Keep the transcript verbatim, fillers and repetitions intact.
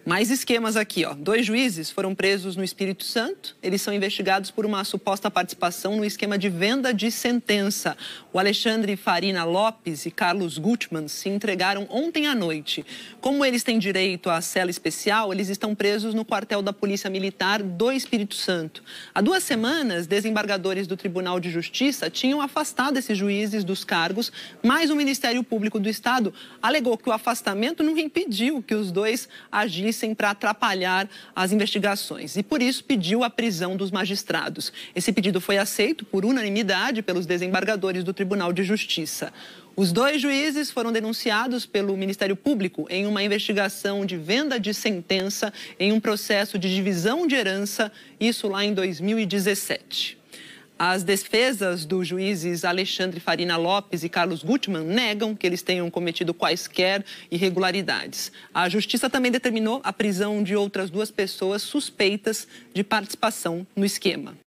Mais esquemas aqui, ó. Dois juízes foram presos no Espírito Santo. Eles são investigados por uma suposta participação no esquema de venda de sentença. O Alexandre Farina Lopes e Carlos Gutmann se entregaram ontem à noite. Como eles têm direito à cela especial, eles estão presos no quartel da Polícia Militar do Espírito Santo. Há duas semanas, desembargadores do Tribunal de Justiça tinham afastado esses juízes dos cargos, mas o Ministério Público do Estado alegou que o afastamento não impediu que os dois agissem para atrapalhar as investigações e, por isso, pediu a prisão dos magistrados. Esse pedido foi aceito por unanimidade pelos desembargadores do Tribunal de Justiça. Os dois juízes foram denunciados pelo Ministério Público em uma investigação de venda de sentença em um processo de divisão de herança, isso lá em dois mil e dezessete. As defesas dos juízes Alexandre Farina Lopes e Carlos Gutmann negam que eles tenham cometido quaisquer irregularidades. A Justiça também determinou a prisão de outras duas pessoas suspeitas de participação no esquema.